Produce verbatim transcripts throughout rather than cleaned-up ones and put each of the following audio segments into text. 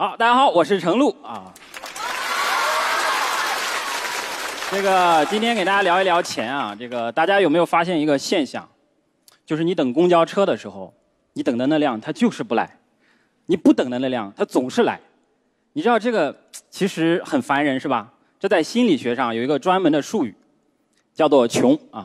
好，大家好，我是程璐啊。这个今天给大家聊一聊钱啊。这个大家有没有发现一个现象，就是你等公交车的时候，你等的那辆它就是不来，你不等的那辆它总是来。你知道这个其实很烦人是吧？这在心理学上有一个专门的术语，叫做穷啊。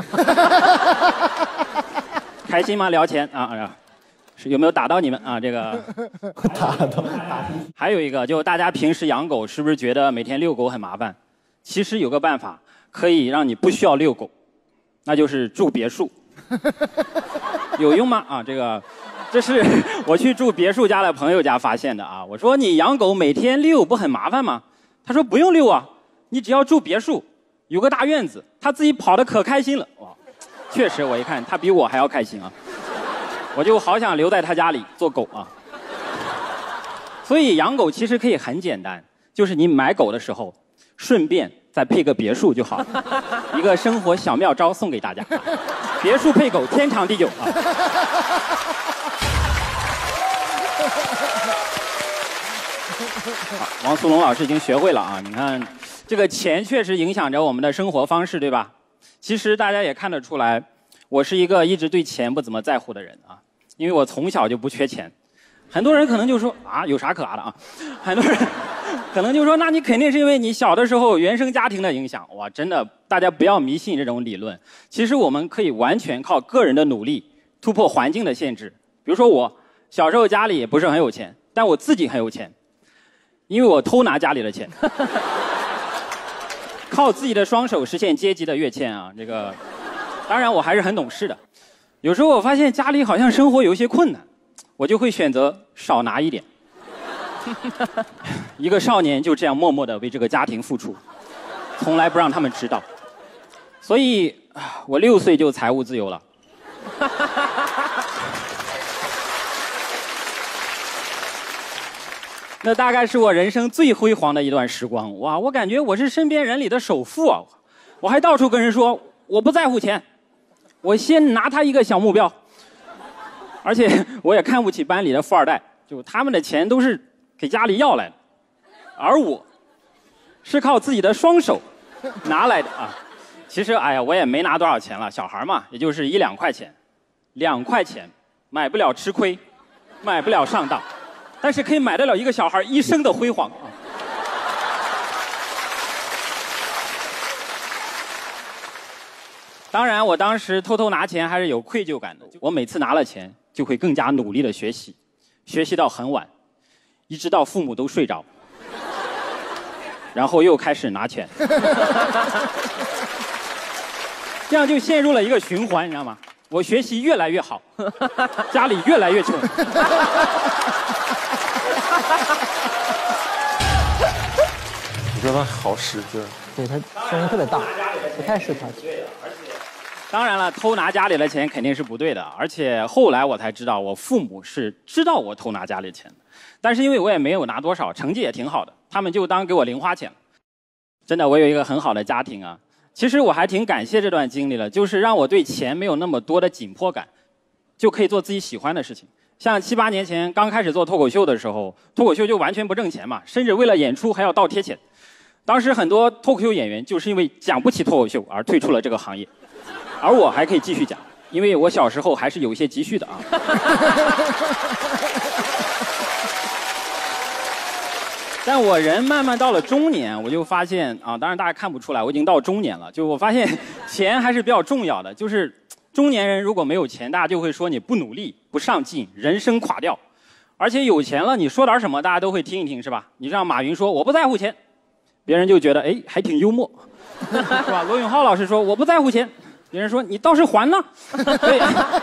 开心吗？聊钱啊啊。有没有打到你们啊？这个打到打。 还有一个，就大家平时养狗是不是觉得每天遛狗很麻烦？其实有个办法可以让你不需要遛狗，那就是住别墅。有用吗？啊，这个，这是我去住别墅家的朋友家发现的啊。我说你养狗每天遛不很麻烦吗？他说不用遛啊，你只要住别墅，有个大院子，他自己跑得可开心了。哇，确实，我一看他比我还要开心啊。我就好想留在他家里做狗啊。所以养狗其实可以很简单，就是你买狗的时候，顺便再配个别墅就好了。一个生活小妙招送给大家，别墅配狗，天长地久啊。好，王苏龙老师已经学会了啊。你看，这个钱确实影响着我们的生活方式，对吧？其实大家也看得出来，我是一个一直对钱不怎么在乎的人啊，因为我从小就不缺钱。很多人可能就说啊，有啥可啊的啊？很多人可能就说，那你肯定是因为你小的时候原生家庭的影响。哇，真的，大家不要迷信这种理论。其实我们可以完全靠个人的努力突破环境的限制。比如说我小时候家里也不是很有钱，但我自己很有钱，因为我偷拿家里的钱，靠自己的双手实现阶级的跃迁啊，这个。当然，我还是很懂事的。有时候我发现家里好像生活有些困难，我就会选择少拿一点。一个少年就这样默默地为这个家庭付出，从来不让他们知道。所以，我六岁就财务自由了。那大概是我人生最辉煌的一段时光。哇，我感觉我是身边人里的首富啊！我还到处跟人说，我不在乎钱。我先拿他一个小目标，而且我也看不起班里的富二代，就他们的钱都是给家里要来的，而我是靠自己的双手拿来的啊。其实，哎呀，我也没拿多少钱了，小孩嘛，也就是一两块钱，两块钱买不了吃亏，买不了上当，但是可以买得了一个小孩一生的辉煌啊。当然，我当时偷偷拿钱还是有愧疚感的。我每次拿了钱，就会更加努力的学习，学习到很晚，一直到父母都睡着，然后又开始拿钱，这样就陷入了一个循环，你知道吗？我学习越来越好，家里越来越穷。 你说他好使劲， 对他声音特别大，不太适合他。 当然了，偷拿家里的钱肯定是不对的，而且后来我才知道，我父母是知道我偷拿家里的钱的，但是因为我也没有拿多少，成绩也挺好的，他们就当给我零花钱了。真的，我有一个很好的家庭啊。其实我还挺感谢这段经历了，就是让我对钱没有那么多的紧迫感，就可以做自己喜欢的事情。像七八年前刚开始做脱口秀的时候，脱口秀就完全不挣钱嘛，甚至为了演出还要倒贴钱。当时很多脱口秀演员就是因为讲不起脱口秀而退出了这个行业。而我还可以继续讲，因为我小时候还是有一些积蓄的啊。但我人慢慢到了中年，我就发现啊，当然大家看不出来，我已经到中年了。就我发现钱还是比较重要的，就是中年人如果没有钱，大家就会说你不努力、不上进，人生垮掉。而且有钱了，你说点什么，大家都会听一听，是吧？你让马云说我不在乎钱，别人就觉得哎还挺幽默，是吧？罗永浩老师说我不在乎钱。别人说你倒是还呢，所以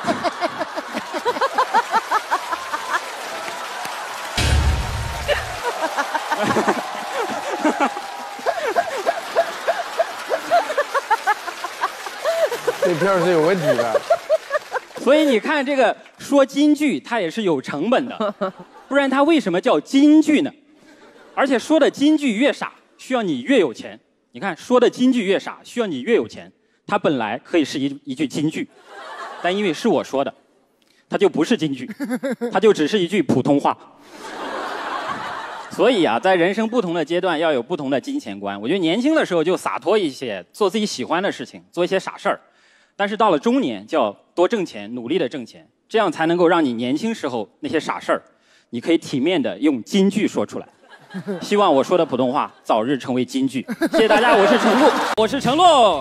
这片是有问题的。 所以你看，这个说京剧，它也是有成本的，不然它为什么叫京剧呢？而且说的京剧越傻，需要你越有钱。你看，说的京剧越傻，需要你越有钱。它本来可以是一一句京剧，但因为是我说的，它就不是京剧，它就只是一句普通话。 所以啊，在人生不同的阶段要有不同的金钱观。我觉得年轻的时候就洒脱一些，做自己喜欢的事情，做一些傻事儿。但是到了中年，就要多挣钱，努力的挣钱，这样才能够让你年轻时候那些傻事儿，你可以体面的用金句说出来。希望我说的普通话早日成为金句。谢谢大家，我是程璐，我是程璐。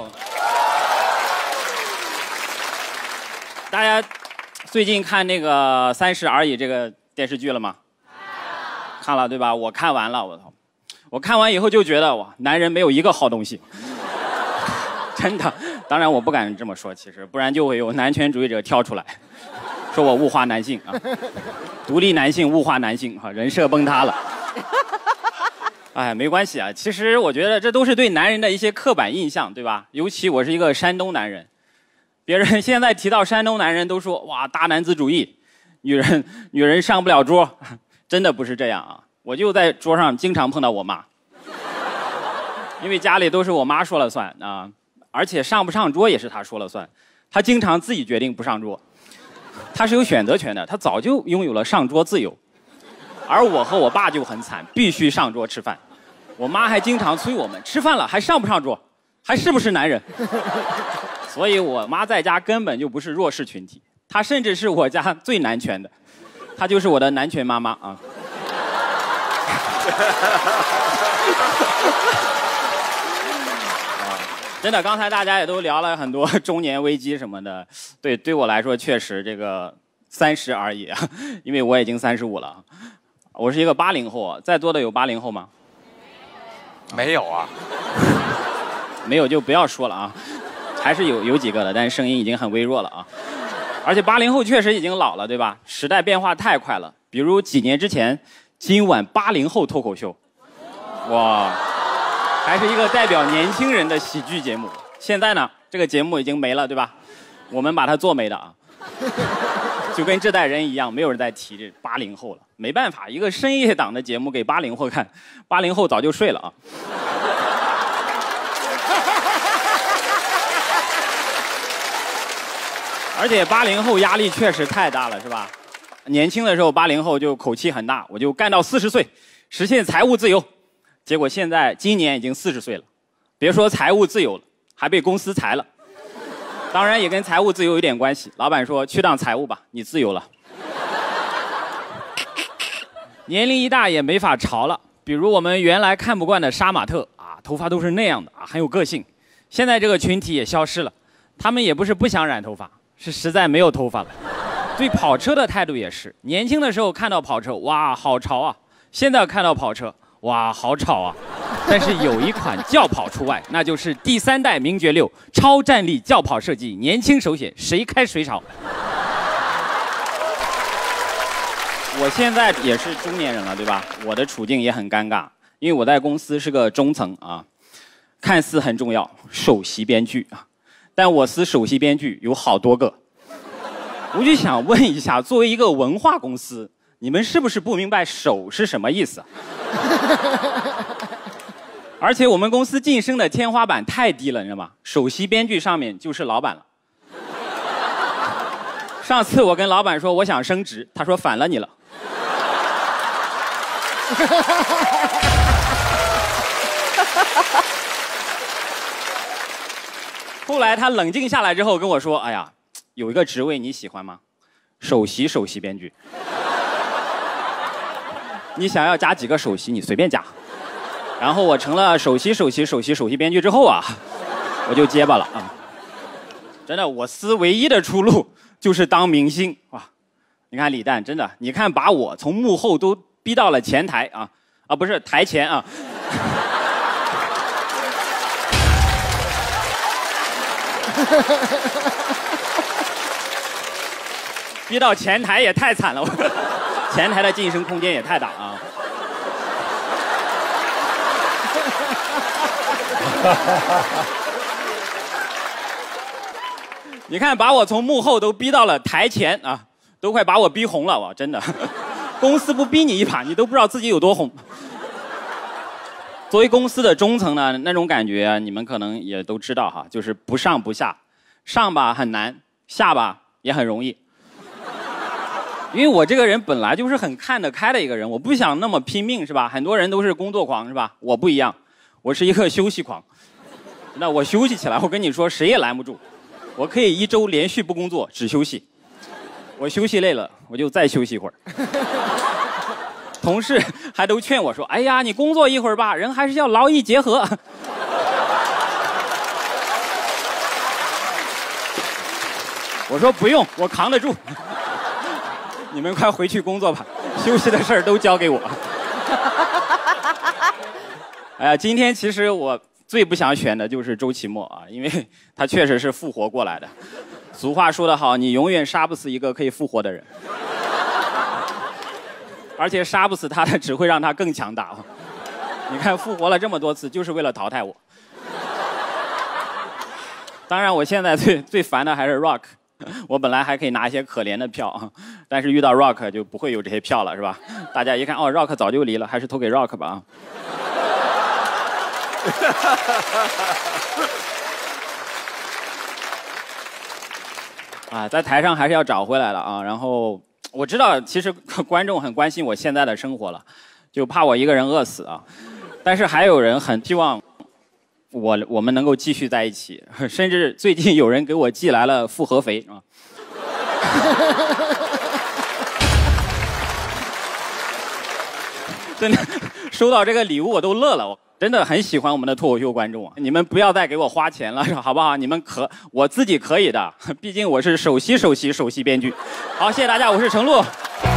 大家最近看那个《三十而已》这个电视剧了吗？看了对吧？我看完了，我操！我看完以后就觉得哇，男人没有一个好东西，真的。当然我不敢这么说，其实不然就会有男权主义者跳出来，说我物化男性啊，独立男性物化男性啊，人设崩塌了。哎，没关系啊，其实我觉得这都是对男人的一些刻板印象，对吧？尤其我是一个山东男人，别人现在提到山东男人都说哇大男子主义，女人女人上不了桌。真的不是这样啊！我就在桌上经常碰到我妈，因为家里都是我妈说了算啊，而且上不上桌也是她说了算，她经常自己决定不上桌，她是有选择权的，她早就拥有了上桌自由。而我和我爸就很惨，必须上桌吃饭，我妈还经常催我们吃饭了还上不上桌，还是不是男人？所以我妈在家根本就不是弱势群体，她甚至是我家最男权的。她就是我的男权妈妈啊！真的，刚才大家也都聊了很多中年危机什么的，对，对我来说确实这个三十而已啊，因为我已经三十五了。我是一个八零后，在座的有八零后吗？ 没有啊， 没有就不要说了啊，还是有有几个的，但是声音已经很微弱了啊。而且八零后确实已经老了，对吧？时代变化太快了。比如几年之前，今晚八零后脱口秀，哇，还是一个代表年轻人的喜剧节目。现在呢，这个节目已经没了，对吧？我们把它做没的啊，就跟这代人一样，没有人再提这八零后了。没办法，一个深夜档的节目给八零后看，八零后早就睡了啊。而且八零后压力确实太大了，是吧？年轻的时候，八零后就口气很大，我就干到四十岁，实现财务自由。结果现在今年已经四十岁了，别说财务自由了，还被公司裁了。当然也跟财务自由有点关系，老板说去当财务吧，你自由了。年龄一大也没法潮了，比如我们原来看不惯的杀马特啊，头发都是那样的啊，很有个性。现在这个群体也消失了，他们也不是不想染头发。是实在没有头发了。对跑车的态度也是，年轻的时候看到跑车，哇，好潮啊！现在看到跑车，哇，好吵啊！但是有一款轿跑除外，那就是第三代名爵六超战力轿跑设计，年轻首选，谁开谁潮。我现在也是中年人了，对吧？我的处境也很尴尬，因为我在公司是个中层啊，看似很重要，首席编剧啊。但我司首席编剧有好多个，我就想问一下，作为一个文化公司，你们是不是不明白“首”是什么意思？而且我们公司晋升的天花板太低了，你知道吗？首席编剧上面就是老板了。上次我跟老板说我想升职，他说反了你了。后来他冷静下来之后跟我说：“哎呀，有一个职位你喜欢吗？首席首席编剧。你想要加几个首席，你随便加。”然后我成了首席首席首席首席编剧之后啊，我就结巴了啊。真的，我司唯一的出路就是当明星哇！你看李诞，真的，你看把我从幕后都逼到了前台啊啊，不是台前啊。逼到前台也太惨了，前台的晋升空间也太大啊！你看，把我从幕后都逼到了台前啊，都快把我逼红了，我真的。公司不逼你一把，你都不知道自己有多红。作为公司的中层呢，那种感觉啊，你们可能也都知道哈，就是不上不下，上吧很难，下吧也很容易。 因为我这个人本来就是很看得开的一个人，我不想那么拼命，是吧？很多人都是工作狂，是吧？我不一样，我是一个休息狂。那我休息起来，我跟你说，谁也拦不住。我可以一周连续不工作，只休息。我休息累了，我就再休息一会儿。同事还都劝我说：“哎呀，你工作一会儿吧，人还是要劳逸结合。”我说不用，我扛得住。你们快回去工作吧，休息的事儿都交给我。哎呀，今天其实我最不想选的就是周奇墨啊，因为他确实是复活过来的。俗话说得好，你永远杀不死一个可以复活的人，而且杀不死他的只会让他更强大。你看复活了这么多次，就是为了淘汰我。当然，我现在最最烦的还是 Rock。我本来还可以拿一些可怜的票，但是遇到 Rock 就不会有这些票了，是吧？大家一看，哦 ，Rock 早就离了，还是投给 Rock 吧啊！啊，在台上还是要找回来了啊。然后我知道，其实观众很关心我现在的生活了，就怕我一个人饿死啊。但是还有人很希望我我们能够继续在一起，甚至最近有人给我寄来了复合肥啊。真的，收到这个礼物我都乐了，我真的很喜欢我们的脱口秀观众啊！你们不要再给我花钱了，好不好？你们可我自己可以的，毕竟我是首席首席首席编剧。好，谢谢大家，我是程璐。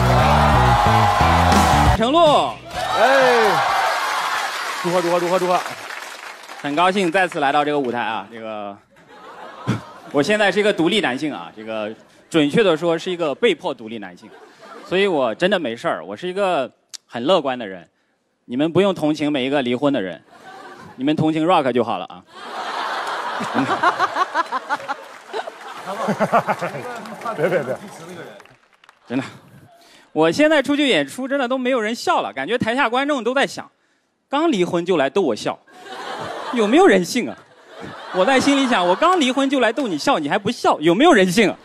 程璐， 哎，祝贺祝贺祝贺祝贺！ 很高兴再次来到这个舞台啊！这个，我现在是一个独立男性啊，这个准确的说是一个被迫独立男性，所以我真的没事儿，我是一个很乐观的人。你们不用同情每一个离婚的人，你们同情 Rock 就好了啊。 别别别， 真的，我现在出去演出，真的都没有人笑了，感觉台下观众都在想，刚离婚就来逗我笑。有没有人性啊？我在心里想，我刚离婚就来逗你笑，你还不笑，有没有人性啊？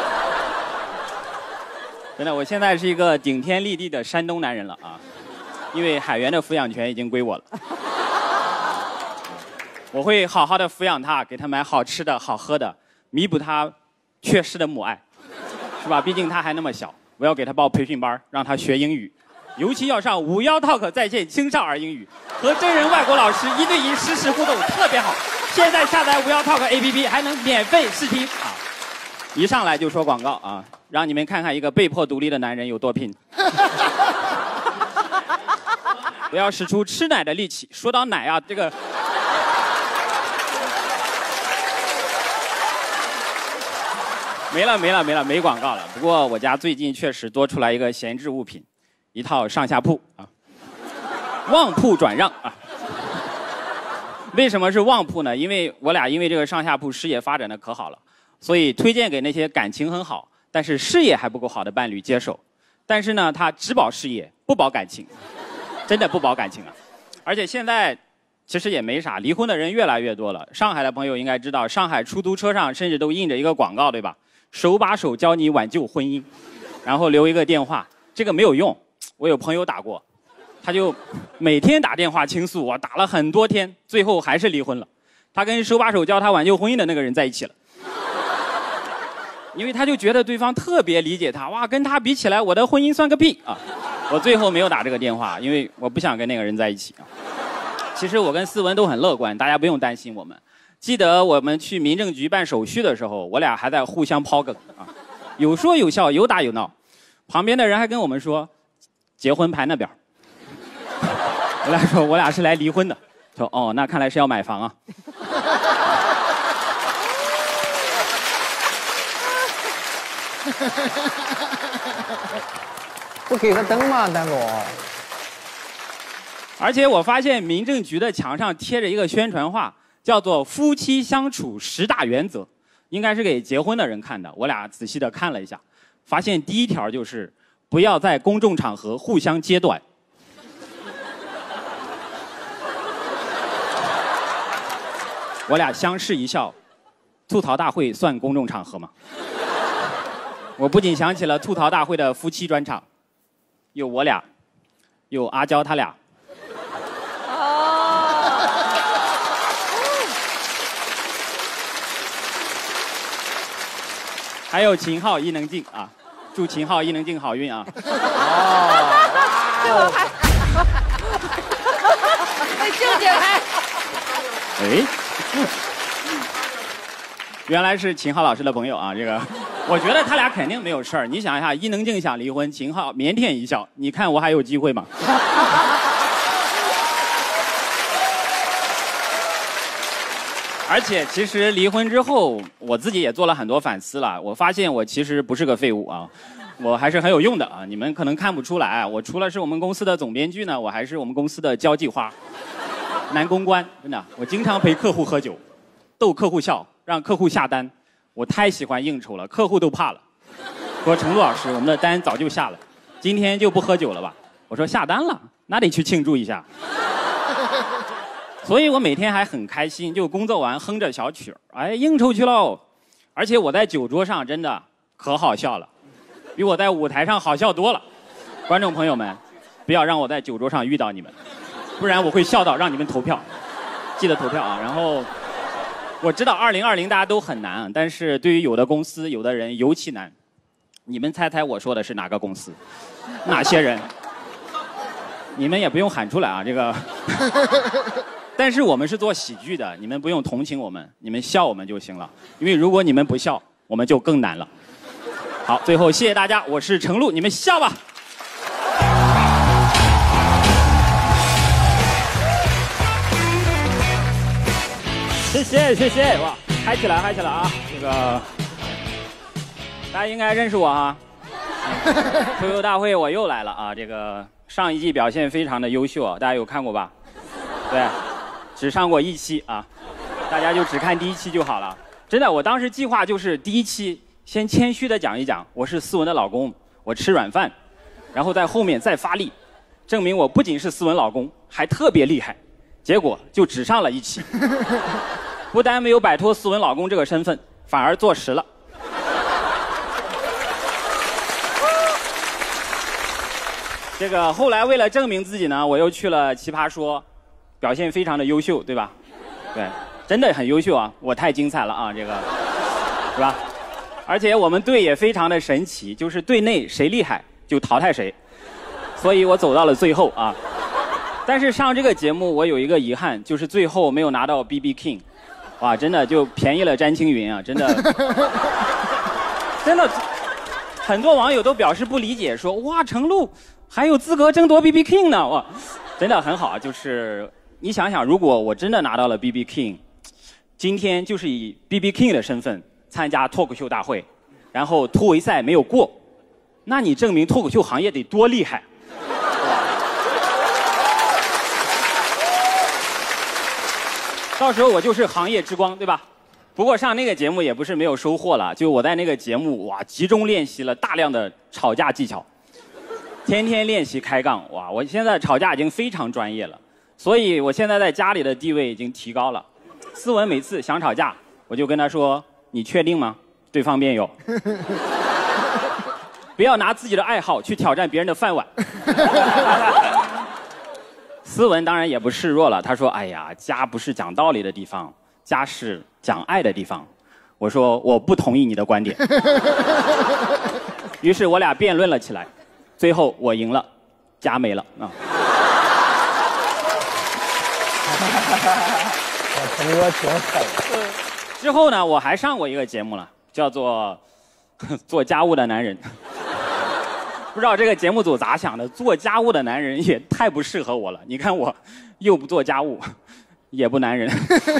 真的，我现在是一个顶天立地的山东男人了啊，因为海源的抚养权已经归我了。我会好好的抚养他，给他买好吃的好喝的，弥补他缺失的母爱，是吧？毕竟他还那么小，我要给他报培训班，让他学英语。尤其要上五幺 Talk 在线青少儿英语，和真人外国老师一对一实时互动，特别好。现在下载五幺 Talk A P P 还能免费试听啊！一上来就说广告啊，让你们看看一个被迫独立的男人有多拼。我要使出吃奶的力气，说到奶啊，这个没了没了没了，没广告了。不过我家最近确实多出来一个闲置物品。一套上下铺啊，旺铺转让啊。为什么是旺铺呢？因为我俩因为这个上下铺事业发展的可好了，所以推荐给那些感情很好，但是事业还不够好的伴侣接受。但是呢，他只保事业，不保感情，真的不保感情啊。而且现在其实也没啥，离婚的人越来越多了。上海的朋友应该知道，上海出租车上甚至都印着一个广告，对吧？手把手教你挽救婚姻，然后留一个电话，这个没有用。我有朋友打过，他就每天打电话倾诉，我打了很多天，最后还是离婚了。他跟手把手教他挽救婚姻的那个人在一起了，因为他就觉得对方特别理解他，哇，跟他比起来，我的婚姻算个屁啊！我最后没有打这个电话，因为我不想跟那个人在一起啊。其实我跟思文都很乐观，大家不用担心我们。记得我们去民政局办手续的时候，我俩还在互相抛梗啊，有说有笑，有打有闹。旁边的人还跟我们说。结婚牌那边，我俩说我俩是来离婚的，说哦，那看来是要买房啊。 不给个灯吗，大哥？ 而且我发现民政局的墙上贴着一个宣传画，叫做“夫妻相处十大原则”，应该是给结婚的人看的。我俩仔细的看了一下，发现第一条就是。不要在公众场合互相揭短。我俩相视一笑，吐槽大会算公众场合吗？ 我不仅想起了吐槽大会的夫妻专场，有我俩，有阿娇他俩。哦。还有秦昊、伊能静啊，祝秦昊、伊能静好运啊。哦。 这还。哎，静静还。 哎。原来是秦昊老师的朋友啊，这个，我觉得他俩肯定没有事儿。你想一下，伊能静想离婚，秦昊腼腆一笑，你看我还有机会吗？而且其实离婚之后，我自己也做了很多反思了。我发现我其实不是个废物啊，我还是很有用的啊。你们可能看不出来，我除了是我们公司的总编剧呢，我还是我们公司的交际花，男公关。真的，我经常陪客户喝酒，逗客户笑。让客户下单，我太喜欢应酬了，客户都怕了，说程璐老师，我们的单早就下了，今天就不喝酒了吧？我说下单了，那得去庆祝一下。所以我每天还很开心，就工作完哼着小曲儿，哎，应酬去喽。而且我在酒桌上真的可好笑了，比我在舞台上好笑多了。观众朋友们，不要让我在酒桌上遇到你们，不然我会笑到让你们投票，记得投票啊。然后。我知道二零二零大家都很难，但是对于有的公司、有的人尤其难。你们猜猜我说的是哪个公司？哪些人？你们也不用喊出来啊，这个。但是我们是做喜剧的，你们不用同情我们，你们笑我们就行了。因为如果你们不笑，我们就更难了。好，最后谢谢大家，我是程璐，你们笑吧。谢谢谢谢哇，嗨起来嗨起来啊！这个大家应该认识我啊。脱口大会我又来了啊！这个上一季表现非常的优秀啊，大家有看过吧？对，只上过一期啊，大家就只看第一期就好了。真的，我当时计划就是第一期先谦虚的讲一讲我是思文的老公，我吃软饭，然后在后面再发力，证明我不仅是思文老公，还特别厉害。结果就只上了一期。不但没有摆脱思文老公这个身份，反而坐实了。这个后来为了证明自己呢，我又去了奇葩说，表现非常的优秀，对吧？对，真的很优秀啊！我太精彩了啊，这个是吧？而且我们队也非常的神奇，就是队内谁厉害就淘汰谁，所以我走到了最后啊。但是上这个节目我有一个遗憾，就是最后没有拿到 B B King。哇，真的就便宜了詹青云啊！真的，真的，很多网友都表示不理解，说哇，程璐还有资格争夺 B B King 呢！哇，真的很好。就是你想想，如果我真的拿到了 B B King， 今天就是以 B B King 的身份参加脱口秀大会，然后突围赛没有过，那你证明脱口秀行业得多厉害！到时候我就是行业之光，对吧？不过上那个节目也不是没有收获了，就我在那个节目哇，集中练习了大量的吵架技巧，天天练习开杠，哇！我现在吵架已经非常专业了，所以我现在在家里的地位已经提高了。思文每次想吵架，我就跟他说：“你确定吗？对方辩友，不要拿自己的爱好去挑战别人的饭碗。”思文当然也不示弱了，他说：“哎呀，家不是讲道理的地方，家是讲爱的地方。”我说：“我不同意你的观点。”于是我俩辩论了起来，最后我赢了，家没了啊。 我挺狠。 之后呢，我还上过一个节目了，叫做《做家务的男人》。不知道这个节目组咋想的，做家务的男人也太不适合我了。你看我又不做家务，也不男人。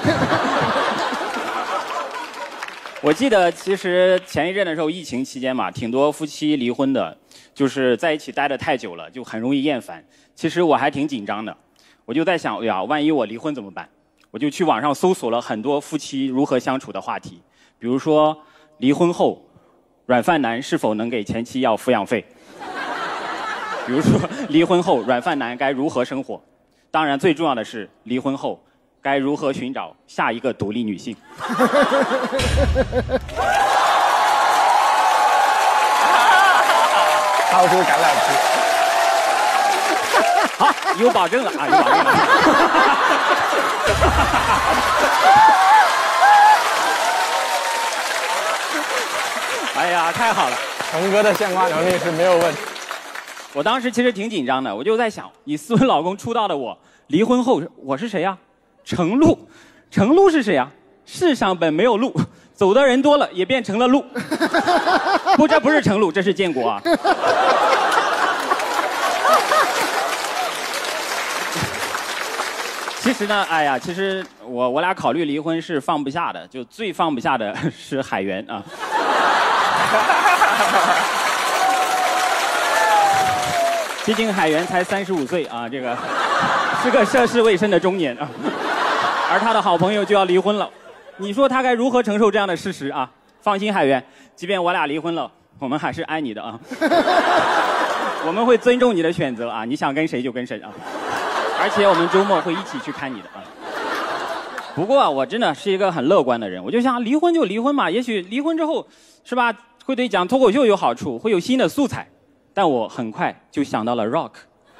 我记得其实前一阵的时候，疫情期间嘛，挺多夫妻离婚的，就是在一起待得太久了，就很容易厌烦。其实我还挺紧张的，我就在想，哎呀，万一我离婚怎么办？我就去网上搜索了很多夫妻如何相处的话题，比如说离婚后，软饭男是否能给前妻要抚养费？比如说离婚后，软饭男该如何生活？当然，最重要的是离婚后该如何寻找下一个独立女性？ 掏出橄榄枝。 好，有保证了啊，有保证了。哎呀，太好了！ 成哥的献花能力是没有问题。 我当时其实挺紧张的，我就在想，以斯文老公出道的我，离婚后我是谁呀？程璐，程璐是谁呀？世上本没有路，走的人多了也变成了路。不，这不是程璐，这是建国啊。其实呢，哎呀，其实我我俩考虑离婚是放不下的，就最放不下的是海源啊。毕竟海源才三十五岁啊，这个是个涉世未深的中年啊，而他的好朋友就要离婚了，你说他该如何承受这样的事实啊？放心，海源，即便我俩离婚了，我们还是爱你的啊，我们会尊重你的选择啊，你想跟谁就跟谁啊，而且我们周末会一起去看你的啊。不过啊，我真的是一个很乐观的人，我就想离婚就离婚嘛，也许离婚之后，是吧，会对讲脱口秀有好处，会有新的素材。但我很快就想到了 Rock，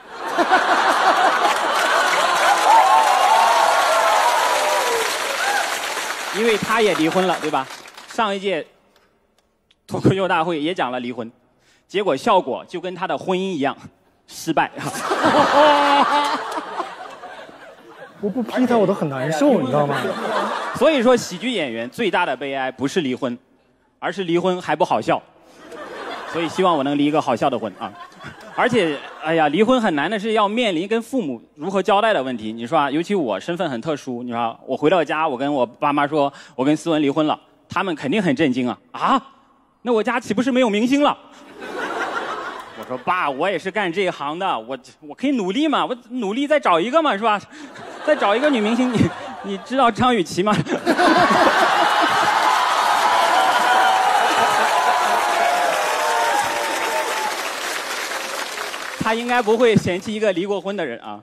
因为他也离婚了，对吧？上一届脱口秀大会也讲了离婚，结果效果就跟他的婚姻一样，失败。 我不批他我都很难受，你知道吗？ 所以说，喜剧演员最大的悲哀不是离婚，而是离婚还不好笑。所以希望我能离一个好笑的婚啊！而且，哎呀，离婚很难的是要面临跟父母如何交代的问题。你说啊，尤其我身份很特殊，你说我回到家，我跟我爸妈说我跟思文离婚了，他们肯定很震惊啊！啊，那我家岂不是没有明星了？我说爸，我也是干这一行的，我我可以努力嘛，我努力再找一个嘛，是吧？再找一个女明星，你你知道张雨绮吗？他应该不会嫌弃一个离过婚的人啊。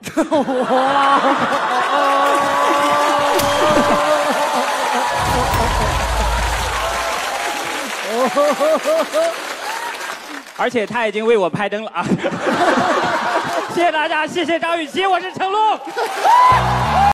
而且他已经为我拍灯了啊！谢谢大家，谢谢张雨绮，我是程璐。